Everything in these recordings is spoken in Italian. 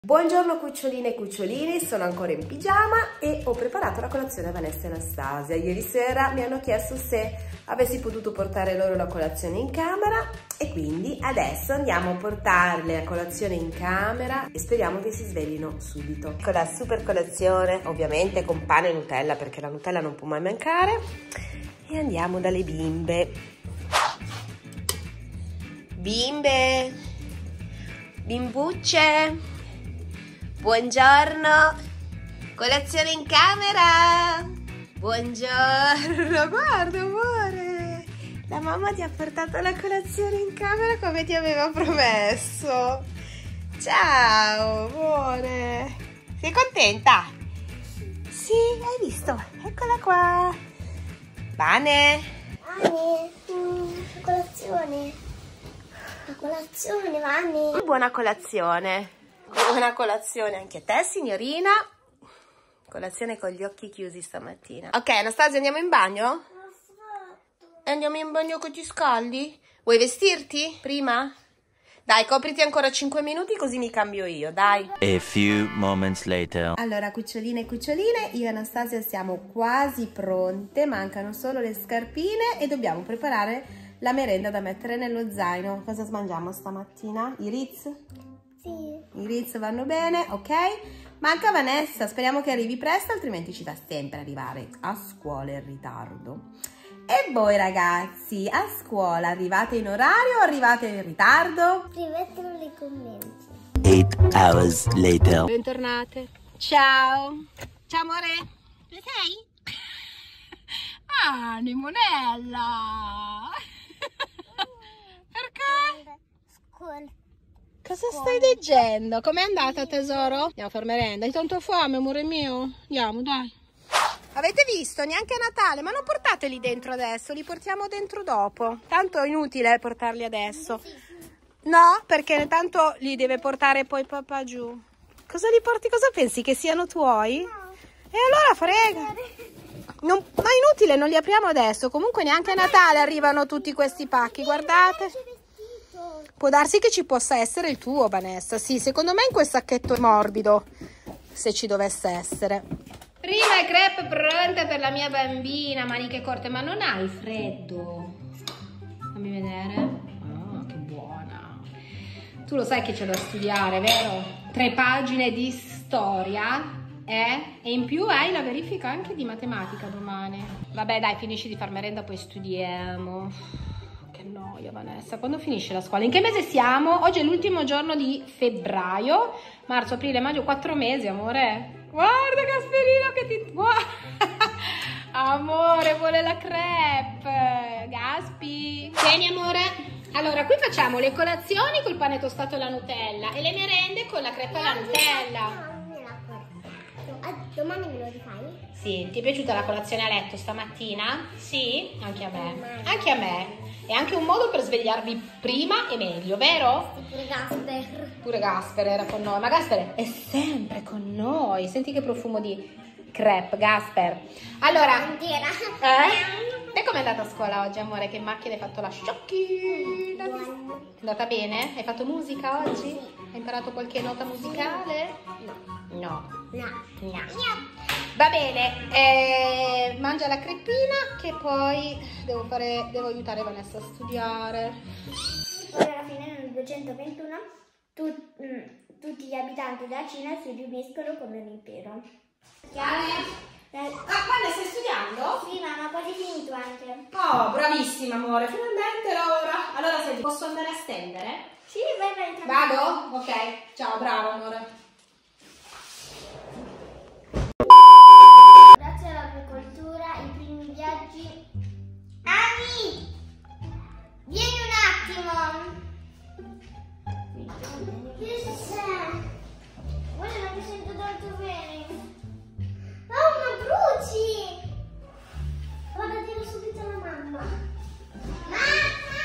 Buongiorno cuccioline e cucciolini, sono ancora in pigiama e ho preparato la colazione a Vanessa e Anastasia. Ieri sera mi hanno chiesto se avessi potuto portare loro la colazione in camera e quindi adesso andiamo a portarle la colazione in camera e speriamo che si sveglino subito. Con la super colazione, ovviamente con pane e Nutella perché la Nutella non può mai mancare, e andiamo dalle bimbe. Bimbe, bimbucce, buongiorno, colazione in camera, buongiorno, guarda amore, la mamma ti ha portato la colazione in camera come ti aveva promesso. Ciao amore, sei contenta? Sì, hai visto? Eccola qua. Vane? Colazione. La colazione, Vanni. Buona colazione. Buona colazione anche a te, signorina. Colazione con gli occhi chiusi stamattina. Ok, Anastasia, andiamo in bagno? Andiamo in bagno che ti scaldi? Vuoi vestirti prima? Dai, copriti ancora 5 minuti così mi cambio io, dai. A few moments later. Allora, cuccioline e cuccioline, io e Anastasia siamo quasi pronte, mancano solo le scarpine e dobbiamo preparare la merenda da mettere nello zaino. Cosa mangiamo stamattina? I Ritz? Sì. I Ritz vanno bene, ok? Manca Vanessa, speriamo che arrivi presto, altrimenti ci fa sempre arrivare a scuola in ritardo. E voi ragazzi, a scuola arrivate in orario o arrivate in ritardo? Scrivetelo nei commenti. 8 hours later. Bentornate. Ciao. Ciao amore. Dove sei? Ah, Nimonella. Perché? Scuola. Cosa stai leggendo? Com'è andata tesoro? Andiamo a fare merenda. Hai tanto fame amore mio? Andiamo dai. Avete visto? Neanche a Natale, ma non portateli dentro adesso, li portiamo dentro dopo. Tanto è inutile portarli adesso. No, perché tanto li deve portare poi papà giù. Cosa li porti? Cosa pensi? Che siano tuoi? No. E allora frega. Ma è inutile, non li apriamo adesso. Comunque neanche a Natale arrivano tutti questi pacchi, guardate. Può darsi che ci possa essere il tuo, Vanessa. Sì, secondo me in quel sacchetto morbido, se ci dovesse essere. Prima crepe pronte per la mia bambina, maniche corte, ma non hai freddo? Fammi vedere. Oh, che buona. Tu lo sai che c'è da studiare, vero? 3 pagine di storia, e in più hai la verifica anche di matematica domani. Vabbè, dai, finisci di far merenda, poi studiamo. Che noia, Vanessa. Quando finisce la scuola? In che mese siamo? Oggi è l'ultimo giorno di febbraio. Marzo, aprile, maggio, 4 mesi, amore. Guarda Gasperino che ti... Amore, vuole la crepe. Gaspi. Tieni, amore. Allora, qui facciamo le colazioni col pane tostato e la Nutella e le merende con la crepe e la Nutella. Domani me lo rifai? Sì, ti è piaciuta la colazione a letto stamattina? Sì? Anche a me. Anche a me. È anche un modo per svegliarvi prima e meglio, vero? Pure Gasper. Pure Gasper era con noi, ma Gasper è sempre con noi. Senti che profumo di crepe, Gasper. Allora, e com'è andata a scuola oggi, amore? Che macchina hai fatto la sciocchina? È andata bene? Hai fatto musica oggi? Hai imparato qualche nota musicale? No. Va bene, mangia la crepina che poi devo aiutare Vanessa a studiare. Ora alla fine nel 221 tutti gli abitanti della Cina si riuniscono come un impero. Vane, stai studiando? Sì, mamma, quasi finito anche. Oh, bravissima amore, finalmente era ora. Allora senti, posso andare a stendere? Sì, vai. Vado? Ok, ciao, bravo amore. Grazie all'agricoltura, i primi viaggi... Ani! Vieni un attimo! Che c'è? Guarda, non mi sento tanto bene. Mamma, bruci! Vado a dire subito alla mamma. Mamma!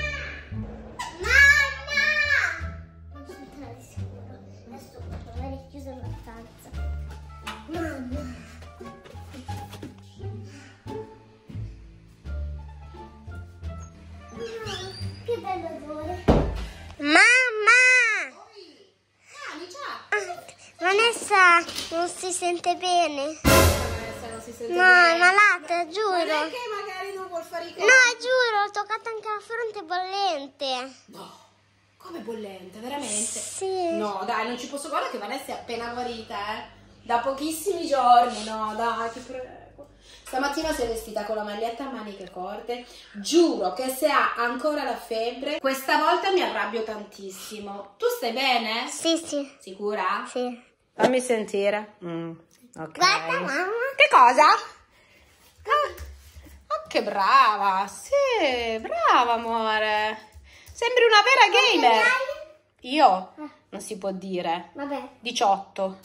Non sono entrata di sicuro. Adesso magari chiuso la stanza. Mamma! Che bello odore! Mamma! Vanessa non si sente bene. Vanessa non si sente No, bene. è malata, giuro. Non è che magari non vuol fare i conti. No, giuro, ho toccato anche la fronte bollente. No. Come bollente, veramente? Sì. No, dai, non ci posso. Guarda che Vanessa è appena guarita, da pochissimi giorni. No, dai, ti prego. Stamattina si è vestita con la maglietta a maniche corte. Giuro che se ha ancora la febbre, questa volta mi arrabbio tantissimo. Tu stai bene? Sì, sì. Sicura? Sì. Fammi sentire. Ok. Guarda, mamma. Che cosa? Oh, che brava. Sì, brava, amore. Sembri una vera gamer. Io? Non si può dire. Vabbè. 18.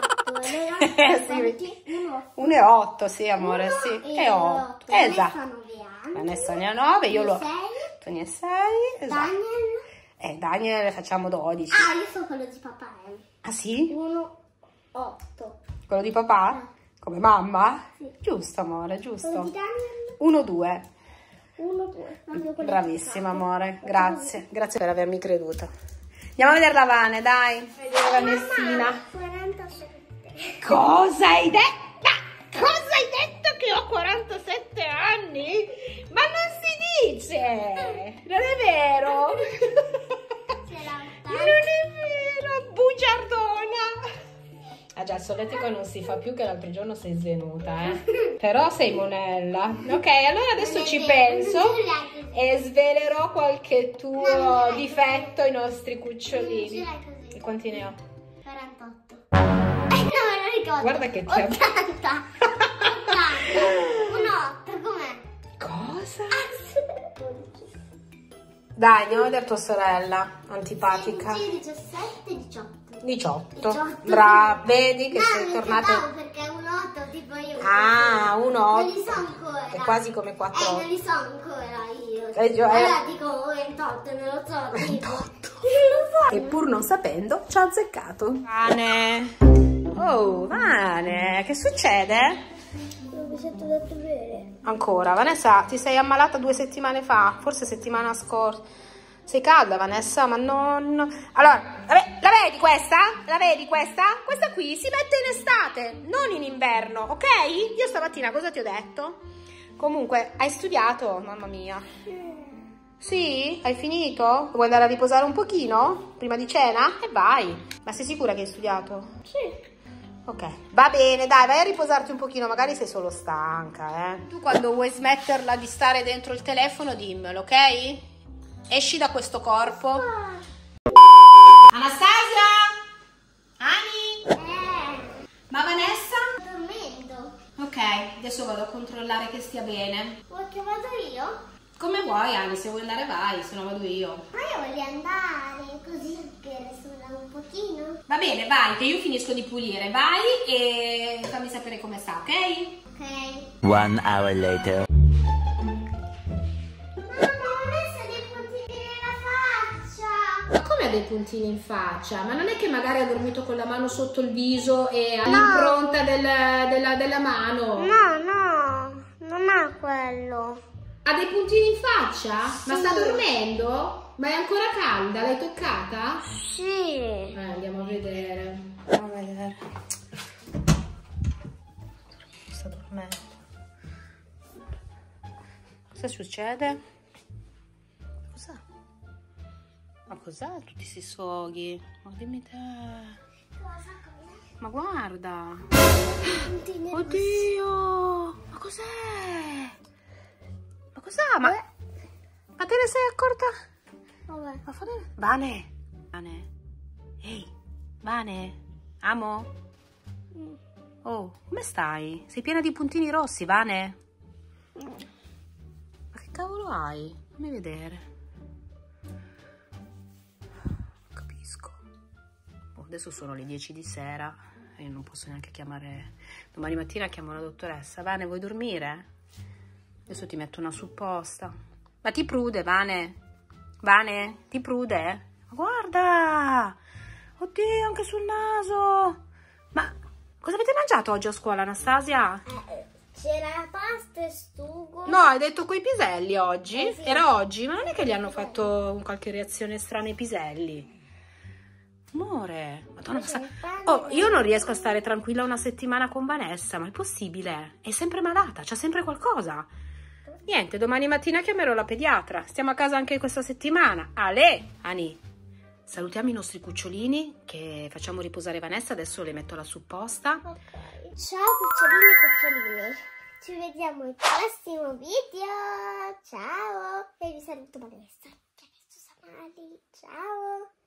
Sì. 1,8, sì, amore, sì. E 8. Esatto. Vanessa Vanessa ne ha 9, io lo... 6. Tu ne hai 6. Esatto. Daniel. Daniel facciamo 12. Ah, io so quello di papà. Ah, sì? 1, 8. Quello di papà? Come mamma? Sì. Giusto, amore, Quello giusto. di Daniel. 1, 2. 1, 2. Bravissima, amore. Grazie. Grazie per avermi creduto. Andiamo a vedere la Vane, dai. Vediamo Vanessina. 47. Cosa hai detto? Cosa hai detto che ho 47 anni? Ma non si dice! Non è vero! Non è vero, bugiardona! Ah già, il solletico non si fa più, che l'altro giorno sei svenuta, Però sei monella. Ok, allora adesso ci penso e svelerò qualche tuo difetto ai nostri cucciolini. E quanti ne ho? 48. No, me lo ricordo. Guarda che ti 80. 80. Un 8, com'è? Cosa? 12. Dai, andiamo a vedere tua sorella, antipatica. 17, 18. 18. Brava, vedi che sei tornata. Perché un 8 tipo io. Ah, un 8. Non li so ancora. È quasi come 4. Non li so ancora io. Cioè, allora dico 28, non lo so. 28. Non lo so. E pur non sapendo, ci ha azzeccato. Vane. Oh, Vane, che succede? Non mi sento dato bene. Ancora, Vanessa, ti sei ammalata 2 settimane fa, forse settimana scorsa. Sei calda, Vanessa, ma non... Allora, la vedi questa? La vedi questa? Questa qui si mette in estate, non in inverno, ok? Io stamattina cosa ti ho detto? Comunque, hai studiato, mamma mia. Sì? Hai finito? Vuoi andare a riposare un pochino? Prima di cena? E vai. Ma sei sicura che hai studiato? Sì. Ok, va bene, dai, vai a riposarti un pochino, magari sei solo stanca, Tu quando vuoi smetterla di stare dentro il telefono, dimmelo, ok? Esci da questo corpo. Anastasia? Ani? Ma Vanessa? Dormendo. Ok, adesso vado a controllare che stia bene. Vuoi che vado io? Come vuoi, Ani, se vuoi andare vai, se no vado io. Ma io voglio andare così per sudare un pochino. Va bene, vai, che io finisco di pulire, vai e fammi sapere come sta, ok? Ok. 1 hour later. Ma come ha dei puntini in faccia? Ma non è che magari ha dormito con la mano sotto il viso e ha l'impronta della mano? No, non ha quello. Ha dei puntini in faccia? Sì. Ma sta dormendo? Ma è ancora calda? L'hai toccata? Sì. Andiamo a vedere. Andiamo a vedere. Sta dormendo. Cosa succede? Cos'è? Ma cos'è tutti questi sfoghi? Ma dimmi te. Ma guarda. Oddio. Ma cos'è? Ma cos'è? Ma te ne sei accorta? Vabbè. Ma fa bene. Vane. Vane. Ehi. Vane. Amo. Oh, come stai? Sei piena di puntini rossi, Vane? Ma che cavolo hai? Fammi vedere. Capisco. Adesso sono le 10 di sera. Io non posso neanche chiamare. Domani mattina chiamo la dottoressa. Vane, vuoi dormire? Adesso ti metto una supposta. Ma ti prude, Vane? Vane, ti prude? Ma guarda! Oddio, anche sul naso! Ma cosa avete mangiato oggi a scuola, Anastasia? C'era pasta e sugo. No, hai detto coi piselli oggi? Sì. Era oggi, ma non è che gli hanno fatto qualche reazione strana ai piselli? Amore, Madonna, oh, io non riesco a stare tranquilla una settimana con Vanessa, ma è possibile? È sempre malata, c'ha sempre qualcosa. Niente, domani mattina chiamerò la pediatra. Stiamo a casa anche questa settimana. Ale, Ani, salutiamo i nostri cucciolini che facciamo riposare Vanessa. Adesso le metto la supposta. Ok. Ciao cucciolini e cuccioline. Ci vediamo al prossimo video. Ciao. E vi saluto Vanessa. Che adesso Samali. Ciao.